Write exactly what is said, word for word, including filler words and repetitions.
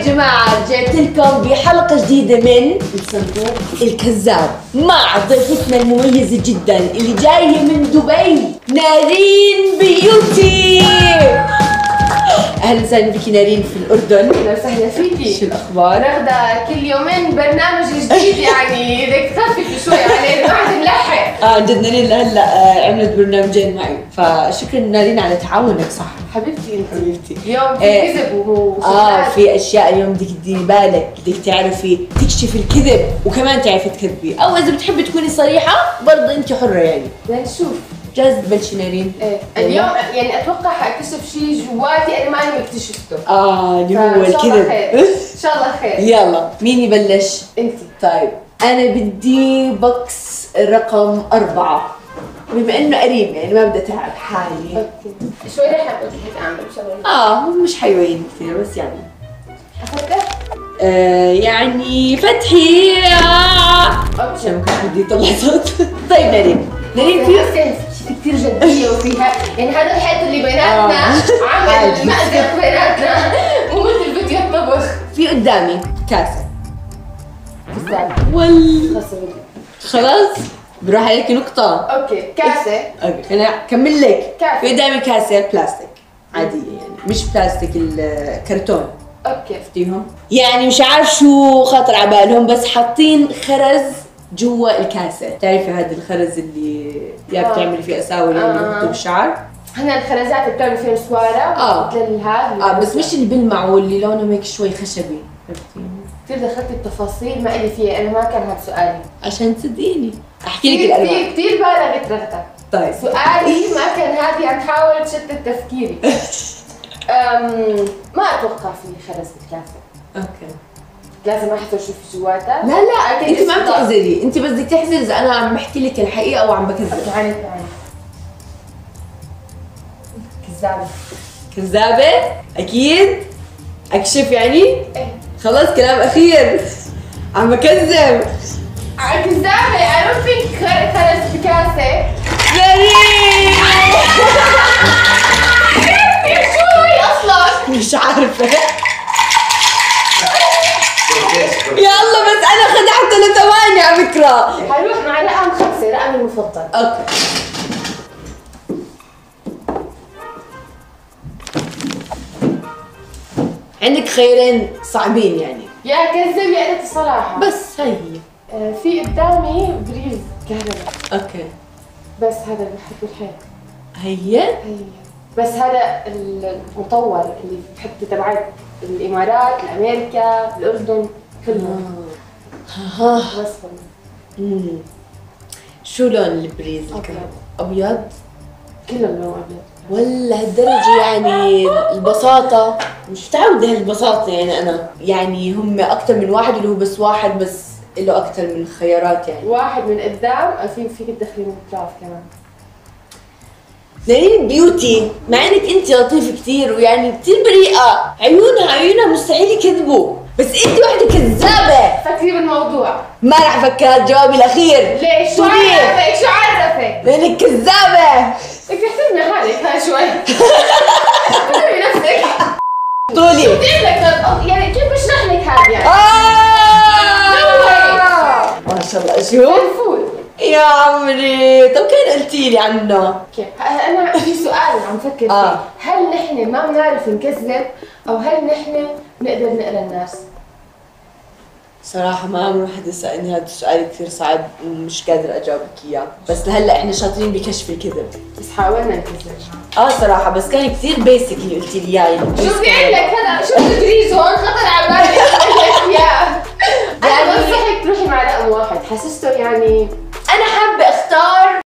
جماعة رجعت لكم بحلقة جديدة من الصندوق الكذاب مع ضيفتنا المميزة جدا اللي جاية من دبي، نارين بيوتي. اهلا وسهلا فيكي نارين في الاردن. اهلا وسهلا فيكي. شو الاخبار؟ ناخذة كل يومين برنامج جديد، يعني بدك تخففي شوي علينا، ما عاد نلحق. اه جد نارين هلا عملت برنامجين معي، فشكرا نارين على تعاونك. صح حبيبتي انت حبيبتي. اليوم في آه كذب وهو اه في اشياء اليوم بدك تديري بالك، بدك تعرفي تكشفي الكذب وكمان تعرفي تكذبي، او اذا بتحبي تكوني صريحه برضه انت حره يعني. بدنا نشوف. جاهزة تبلشي نارين؟ ايه اليوم يعني اتوقع حاكتشف شيء جواتي انا ماني مكتشفته. اه اللي هو ان شاء الله الكذب. خير ان شاء الله خير. يلا مين يبلش؟ انت. طيب انا بدي بوكس رقم أربعة، بما انه قريب يعني ما بدي اتعب حالي. اوكي شوي رح اقول لك اعمل شغله. اه مش حيوين كثير بس يعني افتح؟ آه يعني فتحي. آه. اوكي عشان ما كنت بدي يطلع صوت. طيب نارين نارين في في كثير جدية وفيها يعني هذا الحيط اللي بيناتنا آه. عمل مأزق بيناتنا مو مثل فيديو الطبخ. في قدامي كاسة كذاب. وال خلص الفيديو. خلاص بروح عليك نقطة. اوكي كاسة. اوكي خليني اكمل لك. كاسة. في قدامي كاسة بلاستيك عادية يعني مش بلاستيك الكرتون. اوكي شفتيهم؟ يعني مش عارف شو خاطر على بالهم بس حاطين خرز جوا الكاسة. بتعرفي هذا الخرز اللي يا آه. بتعملي فيه اساور آه. اللي بيحطوا بالشعر؟ هنا الخرزات اللي بتعمل فيها سوارة. آه. مثل هذا. اه بس مش اللي بيلمعوا، واللي لونه هيك شوي خشبي. عرفتيني؟ كثير دخلت التفاصيل ما إلي فيها، أنا ما كان هذا سؤالي. عشان تصدقيني احكي لك كثير الانواع. كثير كثير بالغت رغدة. طيب سؤالي ما كان هذه، عم تحاول تشتت تفكيري. أم ما أتوقع في خرز بالكاسة. اوكي لازم احضر شو في جواتها. لا لا أكيد انت ما استطاع. بتحزري، انت بس بدك تحزري اذا انا عم بحكي لك الحقيقه او عم بكذب. تعالي تعالي. كذابة. كذابه؟ اكيد؟ اكشف يعني؟ ايه خلاص كلام اخير. عم بكذب. كذابة. I don't think خرز بكاسة. نارين شو هي أصلاً؟ مش عارفه. يلا بس انا خدعت لثواني على فكره. حنروح مع رقم خمسة، رقمي المفضل. اوكي عندك خيارين صعبين يعني. يا كذب يا قلة الصراحة. بس هاي هي. آه في قدامي بريز كهرباء. اوكي بس هذا اللي بحط بالحيط. هي هي بس هذا المطور اللي بحطه تبعت الامارات، الامريكا، الاردن كلهم. ها وصفهم. امم شو لون البريز الكهرباء؟ ابيض؟ كلهم لون ابيض. ولا هالدرجة يعني البساطة؟ مش متعودة هالبساطة يعني أنا، يعني هم أكثر من واحد اللي هو بس واحد بس له أكثر من خيارات يعني. واحد من قدام، في فيك تدخلي من الاطراف كمان. نارين بيوتي مع انك انت لطيفة كثير ويعني كثير بريئة، عيونها عيونها مستحيل يكذبوا، بس انت وحدة كذابة. فكري بالموضوع. ما راح افكر جوابي الأخير. ليش؟ شو قولي. عرفك؟ شو عرفك؟ لأنك كذابة. بدك تحترمي حالك هاي شوي. احترمي نفسك. قولي. شو بدي لك يعني كيف بشرح لك هذا يعني؟ آه ما شاء الله. شو؟ الفول. يا عمري طب كان قلتي لي عنه؟ اوكي انا في سؤال عم فكر فيه. آه. هل نحن ما بنعرف نكذب او هل نحن بنقدر نقرا الناس؟ صراحة ما عمره حدا سألني هذا السؤال كثير صعب ومش قادرة أجاوبك إياه، بس لهلا إحنا شاطرين بكشف الكذب. بس حاولنا نكذب. آه صراحة بس كان كثير بيسك اللي قلتي لي إياه يعني. شو بدي اقول لك هذا؟ شو البريز هون خطر على بالي اقول لك اياه. انا يعني- بنصحك تروحي مع رقم واحد، حسسته يعني